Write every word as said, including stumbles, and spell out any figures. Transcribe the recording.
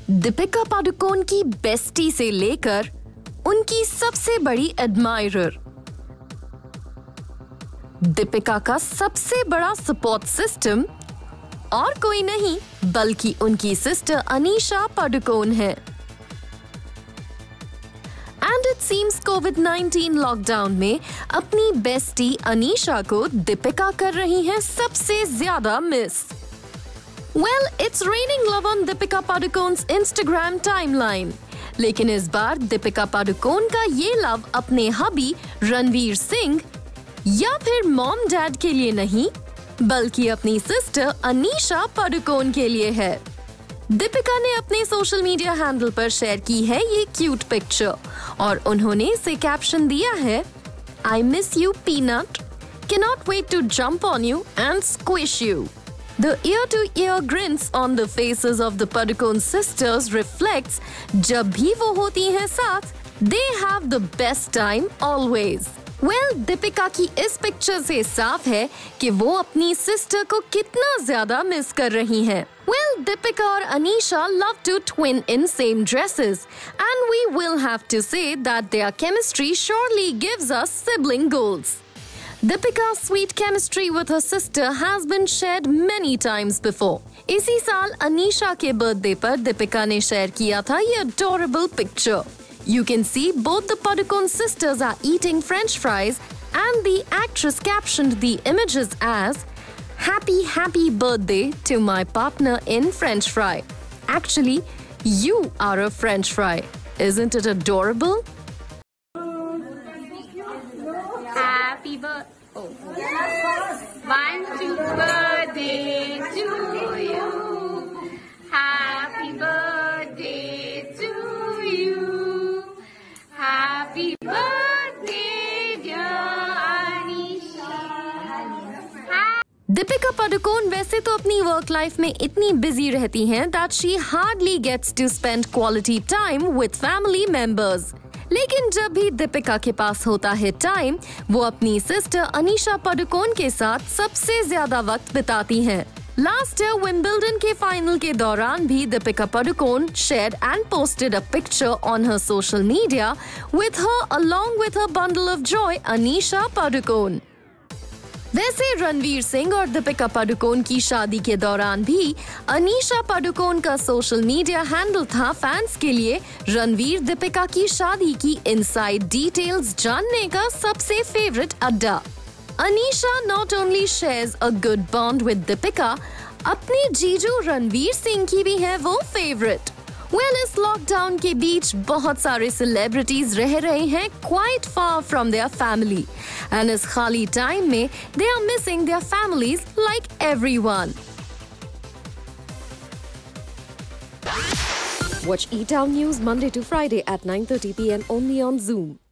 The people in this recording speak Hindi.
दीपिका पादुकोण की बेस्टी से लेकर उनकी सबसे बड़ी एडमायरर। दीपिका का सबसे बड़ा सपोर्ट सिस्टम और कोई नहीं बल्कि उनकी सिस्टर अनीशा पादुकोण है। And it seems COVID nineteen lockdown में अपनी बेस्टी अनीशा को दीपिका कर रही है सबसे ज्यादा miss. Well, it's raining love on Deepika Padukone's Instagram timeline. लेकिन इस बार दीपिका पादुकोण का ये लव अपने हबी रणवीर सिंह या फिर मॉम डैड के लिए नहीं बल्कि अपनी सिस्टर अनीशा पादुकोण के लिए है। दीपिका ने अपने सोशल मीडिया हैंडल पर शेयर की है ये क्यूट पिक्चर और उन्होंने इसे कैप्शन दिया है, I miss you peanut, cannot wait to jump on you and squish you. The ear-to-ear grins on the faces of the Padukone sisters reflects जब भी वो होती हैं साथ, they have the best time always. Well, Deepika की इस पिक्चर से साफ है कि वो अपनी सिस्टर को कितना ज्यादा मिस कर रही हैं। Well, दीपिका और Anisha love to twin in same dresses, and we will have to say that their chemistry surely gives us sibling goals. Deepika's sweet chemistry with her sister has been shared many times before. इसी साल अनीशा के बर्थडे पर दीपिका ने शेयर किया था ये adorable picture. You can see both the Padukone sisters are eating French fries, and the actress captioned the images as "Happy happy birthday to my partner in French fry." Actually, you are a French fry. Isn't it adorable? Happy birthday. Oh. One, two, birthday to you. Happy birthday to you. Happy birthday, dear Anisha. Deepika Padukone वैसे तो अपनी वर्क लाइफ में इतनी बिजी रहती हैं that she hardly gets to spend quality time with family members. लेकिन जब भी दीपिका के पास होता है टाइम, वो अपनी सिस्टर अनीशा पादुकोण के साथ सबसे ज्यादा वक्त बिताती हैं। लास्ट ईयर विंबलडन के फाइनल के दौरान भी Deepika Padukone shared and posted a picture on her social media with her along with her bundle of joy Anisha Padukone. वैसे रणवीर सिंह और दीपिका पादुकोण की शादी के दौरान भी अनीशा पादुकोण का सोशल मीडिया हैंडल था फैंस के लिए रणवीर दीपिका की शादी की इनसाइड डिटेल्स जानने का सबसे फेवरेट अड्डा। Anisha not only shares a good bond with Deepika, अपने जीजू रणवीर सिंह की भी है वो फेवरेट। Well, इस लॉकडाउन के बीच बहुत सारे सेलिब्रिटीज रह रहे हैं quite far from their family, and इस खाली टाइम में they are missing their families like everyone. Watch E-Town News Monday to Friday at nine thirty p m only on Zoom.